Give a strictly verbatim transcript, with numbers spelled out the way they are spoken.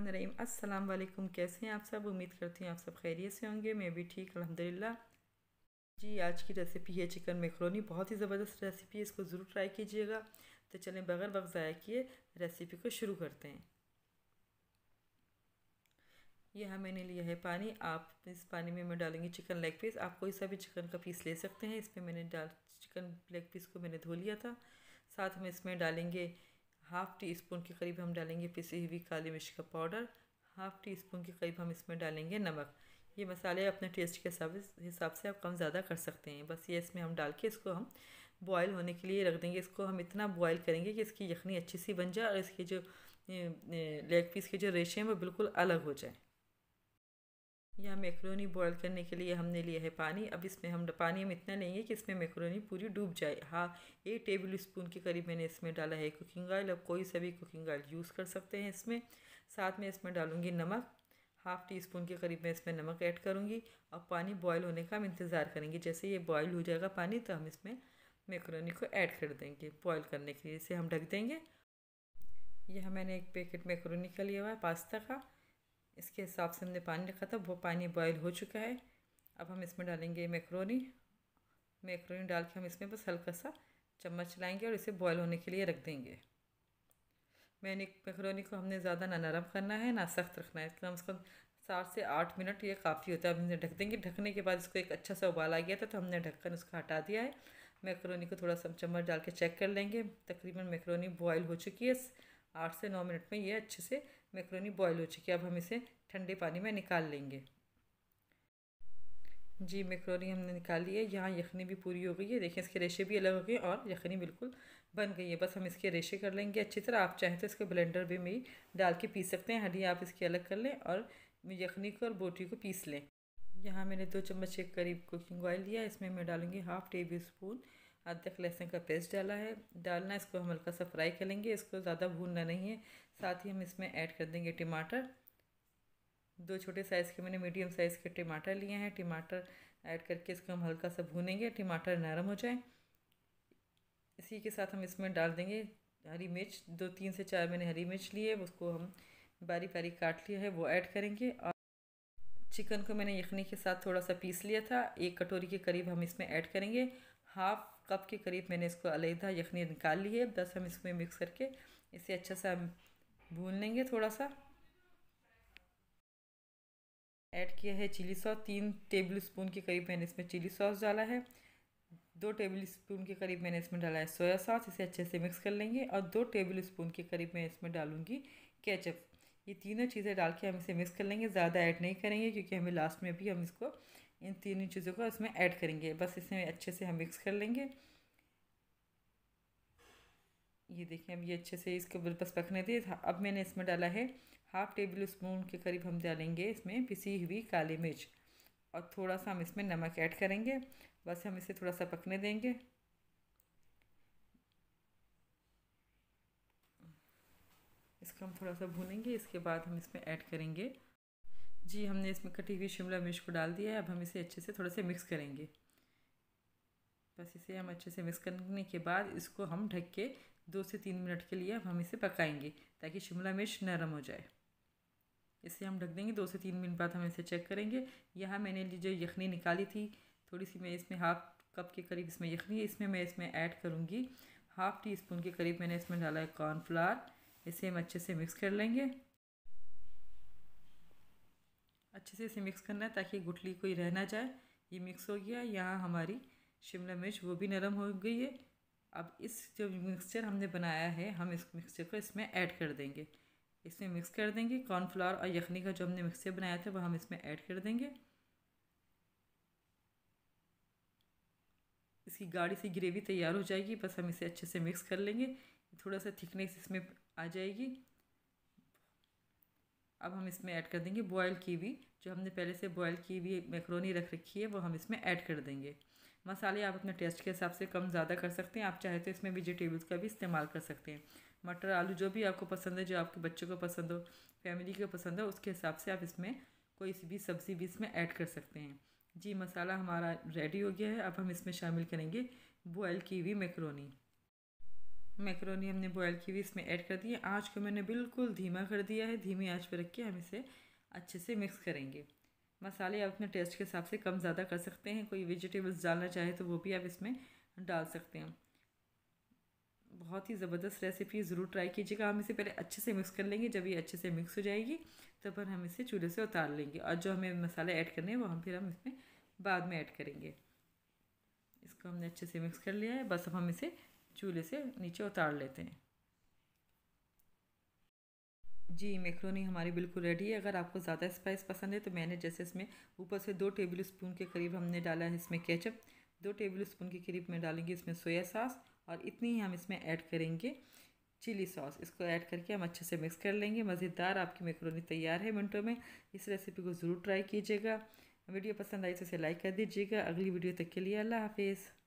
बिस्मिल्लाहिर्रहमानिर्रहीम। अस्सलाम वालेकुम। कैसे हैं आप सब? उम्मीद करती हूँ आप सब खैरियत से होंगे। मैं भी ठीक, अल्हम्दुलिल्लाह। जी, आज की रेसिपी है चिकन मैकरोनी। बहुत ही ज़बरदस्त रेसिपी है, इसको ज़रूर ट्राई कीजिएगा। तो चलें बगैर वक्त ज़ाया किए रेसिपी को शुरू करते हैं। यह मैंने लिया है पानी। आप इस पानी में मैं डालेंगे चिकन लेग पीस। आप कोई सा भी चिकन का पीस ले सकते हैं। इसमें मैंने डाल चिकन लेग पीस को मैंने धो लिया था। साथ में इसमें डालेंगे हाफ़ टी स्पून के करीब हम डालेंगे पिसी हुई काली मिर्च का पाउडर। हाफ़ टी स्पून के करीब हम इसमें डालेंगे नमक। ये मसाले अपने टेस्ट के हिसाब से आप कम ज़्यादा कर सकते हैं। बस ये इसमें हम डाल के इसको हम बॉयल होने के लिए रख देंगे। इसको हम इतना बॉयल करेंगे कि इसकी यखनी अच्छी सी बन जाए और इसके जो लेग पीस के जो रेशे हैं वो बिल्कुल अलग हो जाए। यह मैक्रोनी बॉयल करने के लिए हमने लिया है पानी। अब इसमें हम पानी हम इतना लेंगे कि इसमें मैक्रोनी पूरी डूब जाए। हाँ, एक टेबल स्पून के करीब मैंने इसमें डाला है कुकिंग ऑयल। अब कोई सा भी कुकिंग ऑयल यूज़ कर सकते हैं इसमें। साथ में इसमें डालूंगी नमक। हाफ़ टी स्पून के करीब मैं इसमें नमक ऐड करूँगी और पानी बॉयल होने का हम इंतज़ार करेंगे। जैसे ये बॉयल हो जाएगा पानी तो हम इसमें मैक्रोनी को ऐड कर देंगे बॉयल करने के लिए। इसे हम ढक देंगे। यह मैंने एक पैकेट मैक्रोनी का लिया हुआ है पास्ता का। इसके हिसाब से हमने पानी रखा था, वो पानी बॉयल हो चुका है। अब हम इसमें डालेंगे मैक्रोनी। मैक्रोनी डाल के हम इसमें बस हल्का सा चम्मच चलाएंगे और इसे बॉयल होने के लिए रख देंगे। मैंने मैक्रोनी को हमने ज़्यादा ना नरम करना है ना सख्त रखना है। कम से कम सात से आठ मिनट ये काफ़ी होता है। अब हमने ढक देंगे। ढकने के बाद इसको एक अच्छा सा उबाल आ गया था तो हमने ढक्कन उसका हटा दिया है। मैक्रोनी को थोड़ा सा चम्मच डाल के चेक कर लेंगे। तकरीबन मैक्रोनी बॉयल हो चुकी है। आठ से नौ मिनट में ये अच्छे से मैक्रोनी बॉयल हो चुकी है। अब हम इसे ठंडे पानी में निकाल लेंगे। जी, मैक्रोनी हमने निकाल ली है। यहाँ यखनी भी पूरी हो गई है। देखिए इसके रेशे भी अलग हो गए और यखनी बिल्कुल बन गई है। बस हम इसके रेशे कर लेंगे अच्छी तरह। आप चाहें तो इसके ब्लेंडर भी में डाल के पीस सकते हैं। हड्डी आप इसकी अलग कर लें और यखनी को और बोटी को पीस लें। यहाँ मैंने दो चम्मच के करीब कुकिंग ऑयल लिया। इसमें मैं डालूँगी हाफ़ टेबल स्पून अदरक लहसुन का पेस्ट डाला है डालना। इसको हम हल्का सा फ्राई कर लेंगे। इसको ज़्यादा भूनना नहीं है। साथ ही हम इसमें ऐड कर देंगे टमाटर। दो छोटे साइज़ के मैंने मीडियम साइज़ के टमाटर लिए हैं। टमाटर ऐड करके इसको हम हल्का सा भूनेंगे, टमाटर नरम हो जाए। इसी के साथ हम इसमें डाल देंगे हरी मिर्च। दो तीन से चार मैंने हरी मिर्च ली है, उसको हम बारी बारी काट लिया है, वो ऐड करेंगे। और चिकन को मैंने यखनी के साथ थोड़ा सा पीस लिया था, एक कटोरी के करीब हम इसमें ऐड करेंगे। हाफ़ कप के करीब मैंने इसको अलहदा यखनी निकाल ली है। बस हम इसमें मिक्स करके इसे अच्छा सा भून लेंगे। थोड़ा सा ऐड किया है चिली सॉस। तीन टेबल स्पून के करीब मैंने इसमें चिली सॉस डाला है। दो टेबल स्पून के करीब मैंने इसमें डाला है सोया सॉस। इसे अच्छे से मिक्स कर लेंगे। और दो टेबल स्पून के करीब मैं इसमें डालूंगी केचप। ये तीनों चीज़ें डाल के हम इसे मिक्स कर लेंगे। ज़्यादा ऐड नहीं करेंगे क्योंकि हमें लास्ट में भी हम इसको इन तीनों चीज़ों को इसमें ऐड करेंगे। बस इसे अच्छे से हम मिक्स कर लेंगे। ये देखिए अब ये अच्छे से इसको बस पकने दिए। अब मैंने इसमें डाला है हाफ़ टेबल स्पून के करीब हम डालेंगे इसमें पिसी हुई काली मिर्च और थोड़ा सा हम इसमें नमक ऐड करेंगे। बस हम इसे थोड़ा सा पकने देंगे। इसको हम थोड़ा सा भूनेंगे। इसके बाद हम इसमें ऐड करेंगे, जी हमने इसमें कटी हुई शिमला मिर्च को डाल दिया है। अब हम इसे अच्छे से थोड़ा सा मिक्स करेंगे। बस इसे हम अच्छे से मिक्स करने के बाद इसको हम ढक के दो से तीन मिनट के लिए अब हम इसे पकाएंगे ताकि शिमला मिर्च नरम हो जाए। इसे हम ढक देंगे। दो से तीन मिनट बाद हम इसे चेक करेंगे। यहाँ मैंने जो यखनी निकाली थी थोड़ी सी, मैं इसमें हाफ़ कप के करीब इसमें यखनी है। इसमें मैं इसमें ऐड करूँगी हाफ़ टी स्पून के करीब मैंने इसमें डाला है कॉर्नफ्लावर। इसे हम अच्छे से मिक्स कर लेंगे। अच्छे से इसे मिक्स करना है ताकि गुठली कोई रह ना जाए। ये मिक्स हो गया। यहाँ हमारी शिमला मिर्च वो भी नरम हो गई है। अब इस जो मिक्सचर हमने बनाया है हम इस मिक्सचर को इसमें ऐड कर देंगे। इसमें मिक्स कर देंगे। कॉर्नफ्लावर और यखनी का जो हमने मिक्सचर बनाया था वो हम इसमें ऐड कर देंगे। इसकी गाढ़ी सी ग्रेवी तैयार हो जाएगी। बस हम इसे अच्छे से मिक्स कर लेंगे। थोड़ा सा थिकनेस इसमें आ जाएगी। अब हम इसमें ऐड कर देंगे बॉयल की हुई, जो हमने पहले से बॉयल की हुई मैक्रोनी रख रखी है वो हम इसमें ऐड कर देंगे। मसाले आप अपने टेस्ट के हिसाब से कम ज़्यादा कर सकते हैं। आप चाहे तो इसमें वेजिटेबल्स का भी इस्तेमाल कर सकते हैं। मटर आलू जो भी आपको पसंद है, जो आपके बच्चों को पसंद हो, फैमिली को पसंद हो, उसके हिसाब से आप इसमें कोई सी भी सब्ज़ी भी इसमें ऐड कर सकते हैं। जी मसाला हमारा रेडी हो गया है। अब हम इसमें शामिल करेंगे बॉयल की हुई मैक्रोनी। मैक्रोनी हमने बॉयल की हुई इसमें ऐड कर दी है। आँच को मैंने बिल्कुल धीमा कर दिया है। धीमी आँच पर रख के हम इसे अच्छे से मिक्स करेंगे। मसाले आप अपने टेस्ट के हिसाब से कम ज़्यादा कर सकते हैं। कोई वेजिटेबल्स डालना चाहे तो वो भी आप इसमें डाल सकते हैं। बहुत ही ज़बरदस्त रेसिपी, ज़रूर ट्राई कीजिएगा। हम इसे पहले अच्छे से मिक्स कर लेंगे। जब ये अच्छे से मिक्स हो जाएगी तब पर हम इसे चूल्हे से उतार लेंगे और जो हमें मसाले ऐड करने हैं वो हम फिर हम इसमें बाद में ऐड करेंगे। इसको हमने अच्छे से मिक्स कर लिया है। बस अब हम इसे चूल्हे से नीचे उतार लेते हैं। जी, मैक्रोनी हमारी बिल्कुल रेडी है। अगर आपको ज़्यादा स्पाइस पसंद है तो मैंने जैसे इसमें ऊपर से दो टेबल स्पून के करीब हमने डाला है इसमें केचप, दो टेबल स्पून के करीब में डालेंगे इसमें सोया सॉस और इतनी ही हम इसमें ऐड करेंगे चिली सॉस। इसको ऐड करके हम अच्छे से मिक्स कर लेंगे। मज़ेदार आपकी मैक्रोनी तैयार है मिनटों में। इस रेसिपी को ज़रूर ट्राई कीजिएगा। वीडियो पसंद आई तो इसे लाइक कर दीजिएगा। अगली वीडियो तक के लिए अल्लाह हाफिज़।